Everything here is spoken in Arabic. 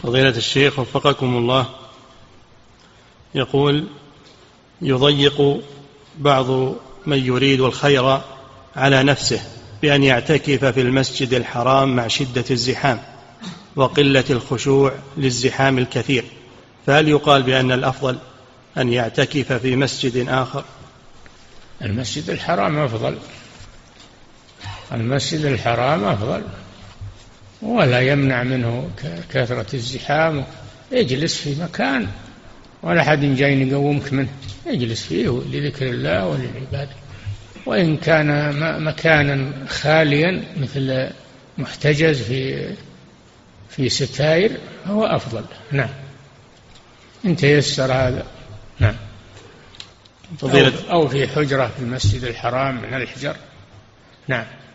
فضيلة الشيخ وفقكم الله، يقول: يضيق بعض من يريد الخير على نفسه بأن يعتكف في المسجد الحرام مع شدة الزحام وقلة الخشوع للزحام الكثير، فهل يقال بأن الأفضل أن يعتكف في مسجد آخر؟ المسجد الحرام أفضل، المسجد الحرام أفضل، ولا يمنع منه كثرة الزحام. يجلس في مكان ولا حد جاي يقومك منه، يجلس فيه لذكر الله وللعبادة. وإن كان مكانا خاليا مثل محتجز في ستائر هو أفضل. نعم، إن تيسر هذا. نعم، أو في حجرة في المسجد الحرام من الحجر. نعم.